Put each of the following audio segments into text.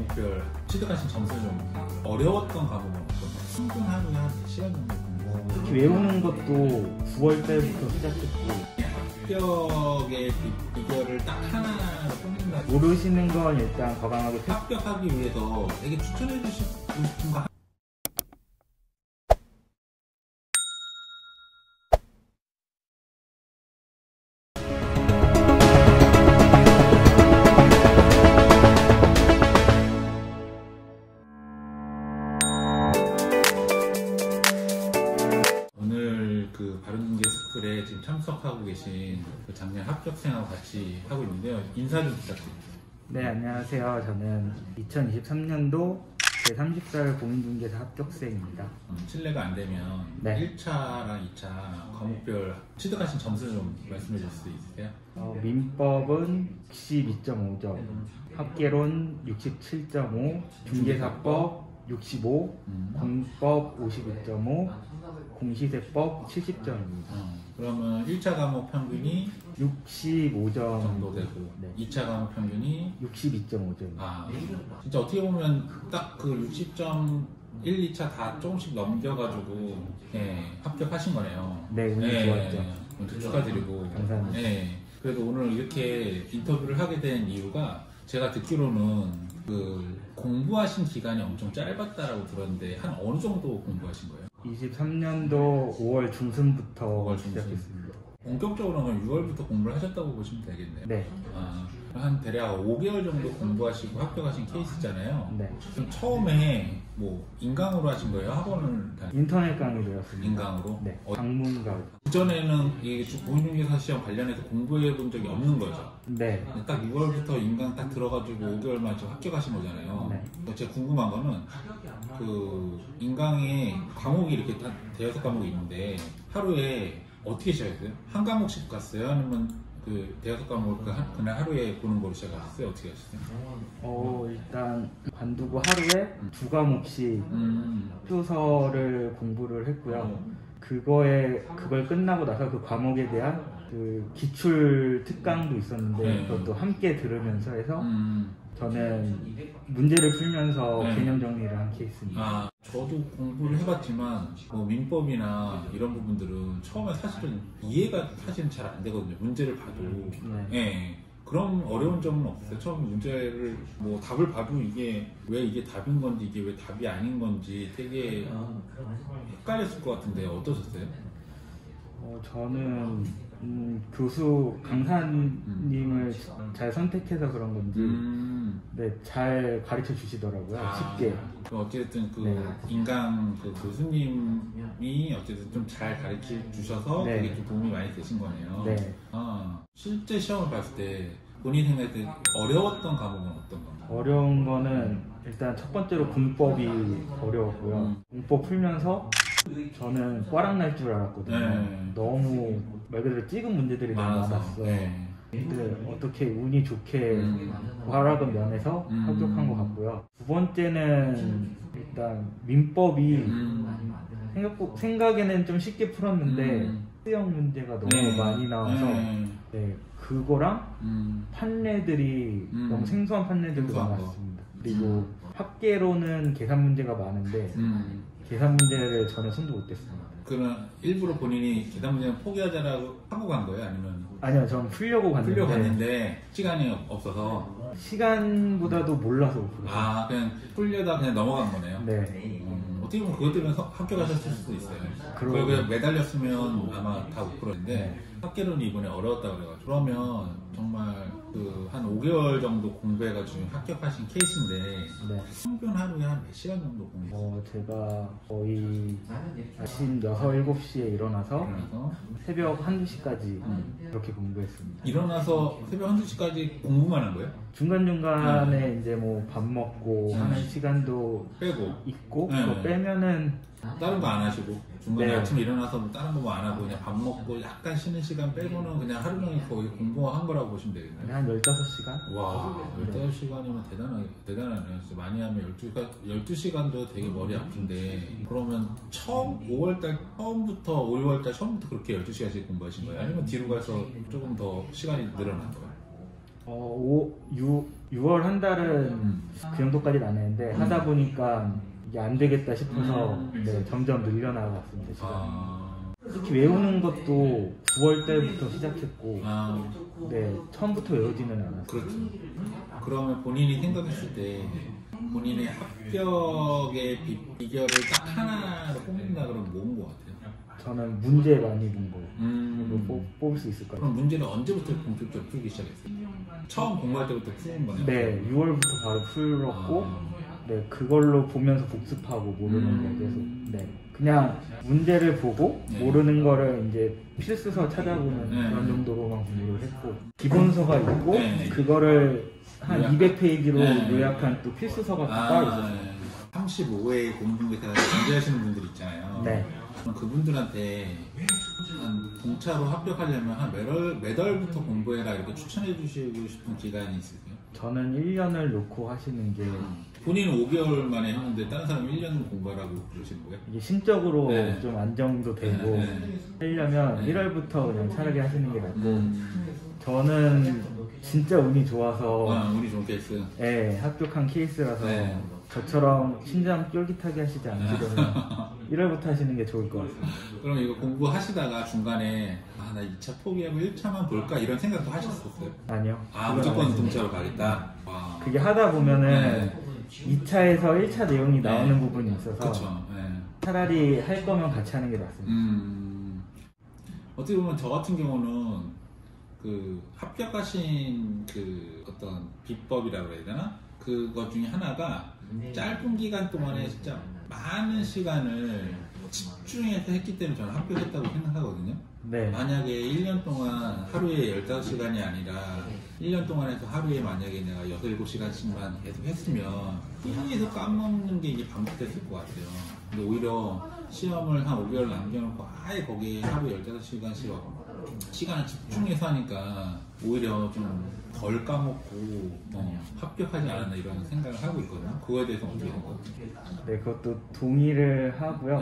과목별 취득하신 점수는 좀 어려웠던 과목은 어떤 평균 하루에 한 몇 시간 정도 공부? 특히 외우는 것도 9월 달부터 시작했고 합격의 비결을 딱 하나로 꼽는다. 모르시는 건 일단 과감하게 합격하기 위해서 되게 추천해 주시고 싶은 거 그 바른중개 스쿨에 지금 참석하고 계신 그 작년 합격생하고 같이 하고 있는데요. 인사 좀 부탁드립니다. 네, 안녕하세요. 저는 2023년도 제30살 공인중개사 합격생입니다. 실례가 안 되면 네. 1차랑 2차 과목별 취득하신 점수 좀 말씀해 주실 수 있으세요? 민법은 62.5점, 합계론 67.5, 중개사법 65, 공법 52.5, 공시세법 70점입니다. 그러면 1차 과목 평균이 65점 정도 되고, 네. 2차 과목 평균이 62.5점. 진짜 어떻게 보면 딱 그 60점 1, 2차 다 조금씩 넘겨가지고 합격하신 거네요. 네, 운이 좋았죠. 축하드리고. 감사합니다. 그래도 오늘 이렇게 인터뷰를 하게 된 이유가 제가 듣기로는 그 공부하신 기간이 엄청 짧았다라고 들었는데 한 어느 정도 공부하신 거예요? 23년도 5월 중순부터 5월 시작했습니다. 본격적으로는 6월부터 공부를 하셨다고 보시면 되겠네요. 네. 한 대략 5개월 정도 공부하시고 합격하신 케이스잖아요. 네. 그럼 처음에 뭐 인강으로 하신 거예요? 학원을 인터넷 강의로였습니다. 인강으로? 네. 방문가. 그전에는 이 공인중개사 시험 관련해서 공부해 본 적이 없는 거죠? 네. 딱 6월부터 인강 딱 들어가지고 5개월만 지금 합격하신 거잖아요. 네. 제가 궁금한 거는 그 인강에 과목이 이렇게 다 대여섯 과목이 있는데 하루에 어떻게 시작했어요? 한 과목씩 갔어요? 아니면 그 대여섯 과목을 그날 하루에 보는 거로 시작하셨어요? 어떻게 하셨어요? 일단 관두고 하루에 2과목씩 수서를 공부를 했고요. 그걸 끝나고 나서 그 과목에 대한 그 기출 특강도 있었는데 그것도 함께 들으면서 해서 저는 문제를 풀면서 개념 정리를 한 케이스입니다. 저도 공부를 해봤지만 뭐 민법이나 이런 부분들은 처음에 사실은 이해가 사실은 잘 안 되거든요. 문제를 봐도. 그런 어려운 점은 없어요. 처음 문제를 뭐 답을 봐도 이게 왜 이게 답인 건지 이게 왜 답이 아닌 건지 되게 헷갈렸을 것 같은데 어떠셨어요? 저는 교수 강사님을 잘 선택해서 그런 건지 네, 잘 가르쳐 주시더라고요. 쉽게. 어쨌든 그 인강 그 교수님이 어쨌든 좀 잘 가르쳐 주셔서 그게 좀 도움이 많이 되신 거네요. 네. 실제 시험을 봤을 때 본인 생각할 때 어려웠던 과목은 어떤 건가요? 어려운 거는 일단 첫 번째로 공법이 어려웠고요. 공법 풀면서 저는 꽈락 날 줄 알았거든요. 너무 말 그대로 찍은 문제들이 너무 많았어요. 근데 어떻게 운이 좋게 꽈락은 면에서 합격한 것 같고요. 두 번째는 일단 민법이 생각에는 좀 쉽게 풀었는데 수형 문제가 너무 많이 나와서 그거랑 판례들이 너무 생소한 판례들도 많았습니다. 그리고 합계로는 계산 문제가 많은데 계산 문제를 전혀 손도 못 댔습니다. 그러면 일부러 본인이 계산 문제는 포기하자라고 하고 간 거예요? 아니요, 저는 풀려고 갔는데 시간이 없어서 시간보다도 몰라서 못 풀었어요. 그냥 풀려다 그냥 넘어간 거네요? 네. 어떻게 보면 그것 때문에 합격하셨을 수도 있어요. 그거에 매달렸으면 아마 다 못 풀었는데 합계론이 이번에 어려웠다고 그래가지고 그러면 정말 그 한 5개월 정도 공부해가지고 합격하신 케이스인데 평균 하루에 한 몇 시간 정도 공부했어요? 제가 거의 아침 6, 7시에 일어나서 새벽 1, 2시까지 그렇게 공부했습니다. 일어나서 새벽 1, 2시까지 공부만 한 거예요? 중간중간에 이제 뭐 밥 먹고 하는 시간도 빼고 있고 그거 빼면은 다른 거 안 하시고 중간에 아침에 일어나서 뭐 다른 거 뭐 안 하고 그냥 밥 먹고 약간 쉬는 시간 빼고는 그냥 하루 종일 거의 공부한 거라고 보시면 되겠네요. 한 15시간? 와, 15시간이면 대단하네요. 진짜 많이 하면 12시간도 되게 머리 아픈데 그러면 5월달 처음부터 5월달 처음부터 그렇게 12시간씩 공부하신 거예요? 아니면 뒤로 가서 조금 더 시간이 늘어난 거예요? 6월 한 달은 그 정도까지는 안 했는데 하다 보니까 이게 안 되겠다 싶어서 네, 점점 늘려나갔습니다. 특히 외우는 것도 9월 때부터 시작했고 네, 처음부터 외우지는 않았어요. 그렇죠. 그러면 본인이 생각했을 때 본인의 합격의 비결을 딱 하나로 뽑는다 그러면 뭐인 것 같아요? 저는 문제 많이 본 거 뽑을 수 있을 것 같아요. 그럼 문제는 언제부터 본격적으로 풀기 시작했어요? 처음 공부할 때부터 푸는 거네요? 네, 6월부터 바로 풀었고 네, 그걸로 보면서 복습하고 모르는 거 계속 네, 그냥 문제를 보고 모르는 거를 이제 필수서 찾아보는 그런 정도로만 공부를 했고 기본서가 있고 그거를 한 200페이지로 요약한 또 필수서가 따로 있었어요. 35회 공중교사 준비하시는 분들 있잖아요. 네. 그럼 그분들한테 한 공차로 합격하려면 한 몇 월부터 공부해라 이렇게 추천해 주시고 싶은 기간이 있으세요? 저는 1년을 놓고 하시는 게 본인은 5개월 만에 했는데 다른 사람은 1년 공부하라고 그러시는 거예요? 이게 심적으로 좀 안정도 되고 하려면 1월부터 그냥 차라리 하시는 게 낫고 저는 진짜 운이 좋아서 운이 좋은 케이스? 네, 합격한 케이스라서 저처럼 심장 쫄깃하게 하시지 않으시려면 1월부터 하시는 게 좋을 것 같습니다. 그럼 이거 공부하시다가 중간에 나 2차 포기하고 1차만 볼까 이런 생각도 하셨었어요? 아니요. 무조건 동차로 가겠다? 그게 하다 보면은 2차에서 1차 내용이 나오는 부분이 있어서 그쵸. 차라리 할 거면 같이 하는 게 낫습니다. 어떻게 보면 저 같은 경우는 그 합격하신 그 어떤 비법이라고 해야 되나? 그것 중에 하나가 짧은 기간 동안에 진짜 많은 시간을 집중해서 했기 때문에 저는 합격했다고 생각하거든요. 네. 만약에 1년 동안 하루에 15시간이 아니라 1년 동안 해서 하루에 만약에 내가 6, 7시간씩만 계속 했으면 계속 까먹는 게 이게 반복됐을 것 같아요. 근데 오히려 시험을 한 5개월 남겨놓고 아예 거기에 하루에 15시간씩 시간을 집중해서 하니까 오히려 좀 덜 까먹고 합격하지 않았나 이런 생각을 하고 있거든요. 그거에 대해서 어떻게 생각하세요? 네, 그것도 동의를 하고요.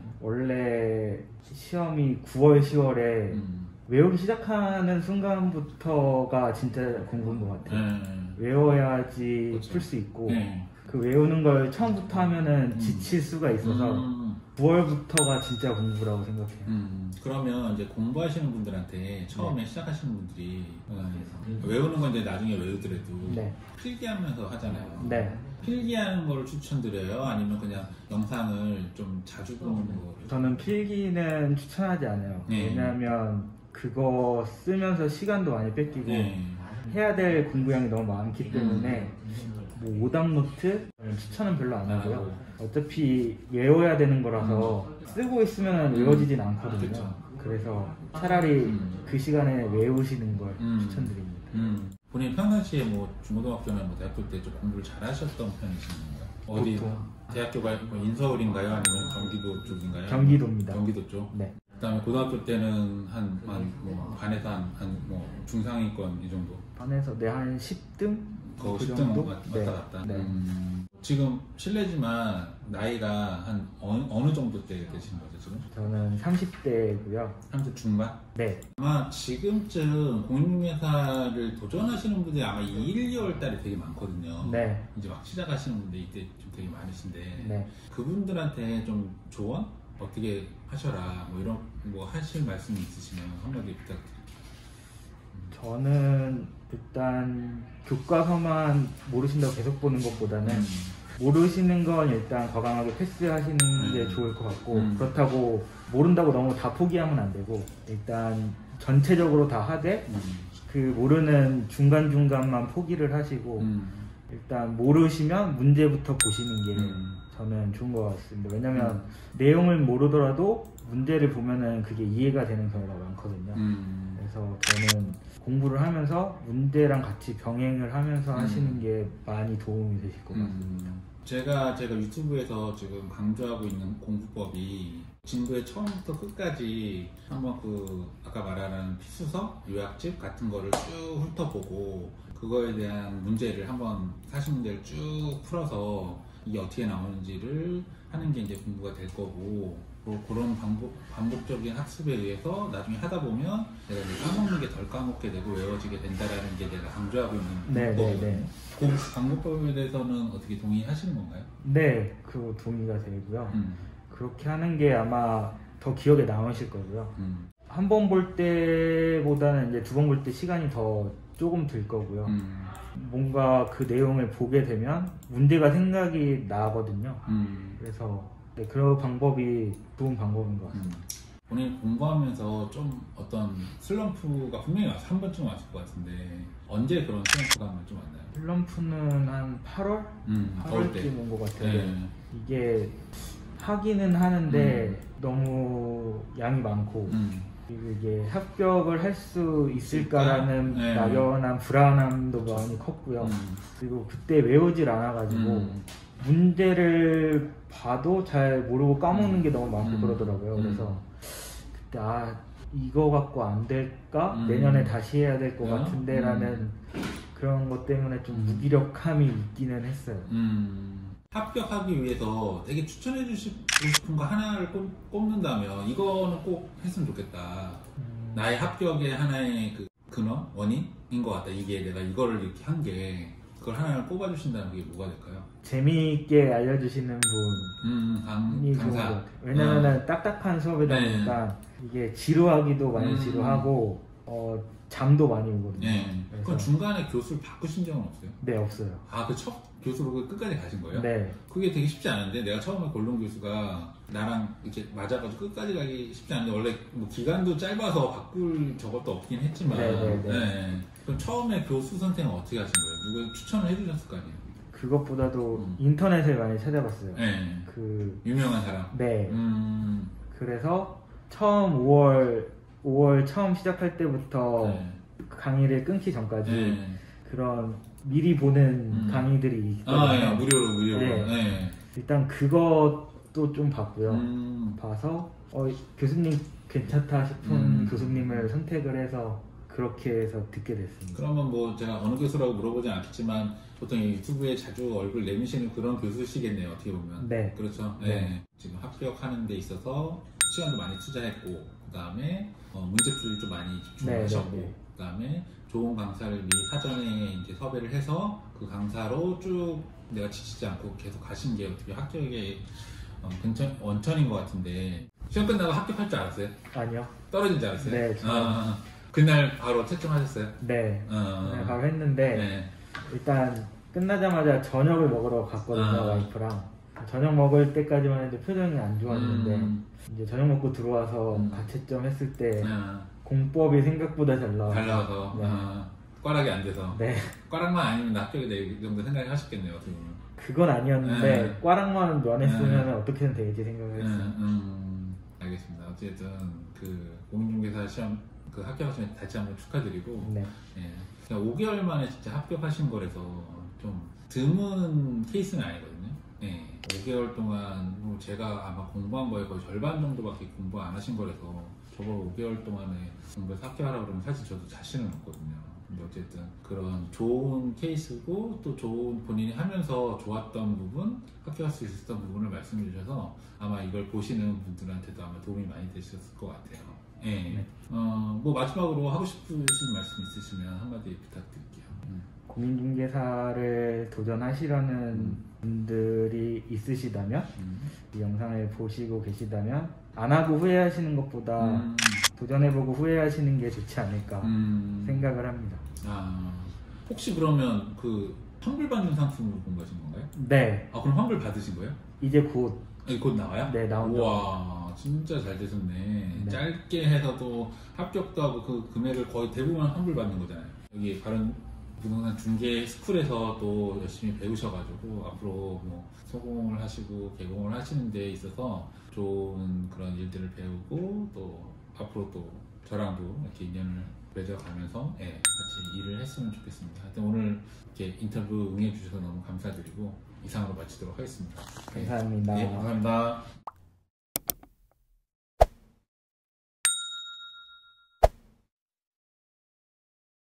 원래 시험이 9월, 10월에 외우기 시작하는 순간부터가 진짜 공부인 것 같아요. 외워야지 풀 수 있고 그 외우는 걸 처음부터 하면은 지칠 수가 있어서 9월부터가 진짜 공부라고 생각해요. 그러면 이제 공부하시는 분들한테 처음에 시작하시는 분들이 외우는 건 이제 나중에 외우더라도 필기하면서 하잖아요. 필기하는 거를 추천드려요? 아니면 그냥 영상을 좀 자주 보는 거? 저는 필기는 추천하지 않아요. 왜냐하면 그거 쓰면서 시간도 많이 뺏기고 해야 될 공부량이 너무 많기 때문에 뭐 오답노트 추천은 별로 안 하고요. 어차피 외워야 되는 거라서 쓰고 있으면 외워지진 않거든요. 그래서 차라리 그 시간에 외우시는 걸 추천드립니다. 본인 평상시에 뭐 중고등학교나 뭐 대학교 때 좀 공부를 잘 하셨던 편이신가요? 어디 대학교가 뭐 인서울인가요? 아니면 경기도 쪽인가요? 경기도입니다. 경기도 쪽? 네. 그다음에 고등학교 때는 뭐 반에서 한 뭐 중상위권 이 정도? 반에서 한 10등? 그 그 10등 정도? 왔다 갔다. 네. 지금 실례지만 나이가 한 어느 정도 때 되시는 거죠 지금? 저는 30대고요. 30대 중반? 네. 아마 지금쯤 공인중개사를 도전하시는 분들이 아마 1, 2월 달에 되게 많거든요. 네. 이제 막 시작하시는 분들 이때 좀 되게 많으신데 네. 그분들한테 좀 조언? 어떻게 하셔라 뭐 이런 뭐 하실 말씀이 있으시면 한마디 부탁드립니다. 저는 일단 교과서만 모르신다고 계속 보는 것보다는 모르시는 건 일단 과감하게 패스하시는 게 좋을 것 같고 그렇다고 모른다고 너무 다 포기하면 안 되고 일단 전체적으로 다 하되 그 모르는 중간중간만 포기를 하시고 일단 모르시면 문제부터 보시는 게 저는 좋은 것 같습니다. 왜냐면 내용을 모르더라도 문제를 보면은 그게 이해가 되는 경우가 많거든요. 그래서 저는 공부를 하면서 문제랑 같이 병행을 하면서 하시는 게 많이 도움이 되실 것 같습니다. 제가 유튜브에서 지금 강조하고 있는 공부법이 진도의 처음부터 끝까지 한번 그 아까 말하는 필수서, 요약집 같은 거를 쭉 훑어보고 그거에 대한 문제를 한번 40문제를 쭉 풀어서 이게 어떻게 나오는지를 하는 게 이제 공부가 될 거고 뭐 그런 반복적인 학습에 의해서 나중에 하다 보면 내가 이제 까먹는 게 덜 까먹게 되고 외워지게 된다라는 게 내가 강조하고 있는 거거든요. 그 방법에 대해서는 어떻게 동의하시는 건가요? 네, 그 동의가 되고요. 그렇게 하는 게 아마 더 기억에 남으실 거고요. 한 번 볼 때보다는 이제 두 번 볼 때 시간이 더 조금 들 거고요. 뭔가 그 내용을 보게 되면 문제가 생각이 나거든요. 그래서 네, 그런 방법이 좋은 방법인 것 같습니다. 본인이 공부하면서 좀 어떤 슬럼프가 분명히 한 번쯤 왔을 것 같은데 언제 그런 슬럼프가 좀 왔나요? 슬럼프는 한 8월? 8월쯤 온 것 같아요. 네. 이게 하기는 하는데 너무 양이 많고 그리고 이게 합격을 할 수 있을까라는 네. 막연한 불안함도 많이 컸고요. 그리고 그때 외우질 않아가지고 문제를 봐도 잘 모르고 까먹는 게 너무 많고 그러더라고요. 그래서 그때 이거 갖고 안 될까? 내년에 다시 해야 될 것 같은데 라는 그런 것 때문에 좀 무기력함이 있기는 했어요. 합격하기 위해서 되게 추천해 주시고 싶은 거 하나를 꼽는다면 이거는 꼭 했으면 좋겠다. 나의 합격의 하나의 그 근원? 원인인 것 같다. 이게 내가 이거를 이렇게 한 게 그걸 하나를 꼽아주신다는 게 뭐가 될까요? 재미있게 알려주시는 분이 좋은 것 같아요. 왜냐면은 딱딱한 수업이다 보니까 이게 지루하기도 많이 지루하고 잠도 많이 오거든요. 네. 그럼 중간에 교수를 바꾸신 적은 없어요? 네, 없어요. 그 첫 교수로 끝까지 가신 거예요? 네. 그게 되게 쉽지 않은데 내가 처음에 골룸 교수가 나랑 이렇게 맞아가지고 끝까지 가기 쉽지 않은데 원래 뭐 기간도 짧아서 바꿀 저것도 없긴 했지만 네. 그럼 처음에 교수 선택은 어떻게 하신 거예요? 누가 추천을 해주셨을 거 아니에요? 그것보다도 인터넷을 많이 찾아봤어요. 네. 유명한 사람? 네. 그래서 처음 5월 처음 시작할 때부터 강의를 끊기 전까지 그런 미리 보는 강의들이 있거든요. 무료로. 네. 일단 그것도 좀 봤고요. 봐서 교수님 괜찮다 싶은 교수님을 선택을 해서 그렇게 해서 듣게 됐습니다. 그러면 뭐 제가 어느 교수라고 물어보진 않겠지만 보통 유튜브에 자주 얼굴 내미시는 그런 교수시겠네요. 어떻게 보면. 네. 그렇죠. 네. 지금 합격하는 데 있어서 시간도 많이 투자했고 그 다음에 문제풀이를 좀 많이 집중하셨고 그 다음에 좋은 강사를 미리 사전에 이제 섭외를 해서 그 강사로 쭉 내가 지치지 않고 계속 가신 게 어떻게 합격의 원천인 것 같은데 시험 끝나고 합격할 줄 알았어요? 아니요. 떨어진 줄 알았어요? 네. 그날 바로 채점하셨어요? 네. 그날 바로 했는데 일단 끝나자마자 저녁을 먹으러 갔거든요. 와이프랑. 저녁 먹을 때까지만 해도 표정이 안 좋았는데 이제 저녁 먹고 들어와서 가채점 했을 때 공법이 생각보다 잘 나와서 꽈락이 안 돼서 꽈락만 아니면 합격이 될 정도 생각하셨겠네요. 어떻게 보면. 그건 아니었는데 꽈락만 면했으면 어떻게든 되겠지 생각을 했어요. 알겠습니다. 어쨌든 그 공인중개사 시험 그 합격하시면 다시 한번 축하드리고 5개월 만에 진짜 합격하신 거라서 좀 드문 케이스는 아니거든요. 5개월 동안 뭐 제가 아마 공부한 거에 거의 절반 정도밖에 공부 안 하신 거라서 저걸 5개월 동안에 공부해서 합격하라고 그러면 사실 저도 자신은 없거든요. 근데 어쨌든 그런 좋은 케이스고 또 좋은 본인이 하면서 좋았던 부분, 합격할 수 있었던 부분을 말씀해 주셔서 아마 이걸 보시는 분들한테도 아마 도움이 많이 되셨을 것 같아요. 뭐 마지막으로 하고 싶으신 말씀 있으시면 한마디 부탁드릴게요. 공인중개사를 도전하시려는 분들이 있으시다면 이 영상을 보시고 계시다면 안 하고 후회하시는 것보다 도전해보고 후회하시는 게 좋지 않을까 생각을 합니다. 혹시 그러면 그 환불 받는 상품으로 공부하신 건가요? 네. 그럼 환불 받으신 거예요? 이제 곧 나와요? 네, 나온다. 우와, 진짜 잘 되셨네. 짧게 해서도 합격도 하고 그 금액을 거의 대부분 환불 받는 거잖아요. 여기 다른 부동산 중개 스쿨에서 또 열심히 배우셔가지고 앞으로 뭐 소공을 하시고 개공을 하시는 데 있어서 좋은 그런 일들을 배우고 또 앞으로 또 저랑도 이렇게 인연을 맺어가면서 같이 일을 했으면 좋겠습니다. 하여튼 오늘 이렇게 인터뷰 응해주셔서 너무 감사드리고 이상으로 마치도록 하겠습니다. 감사합니다. 감사합니다.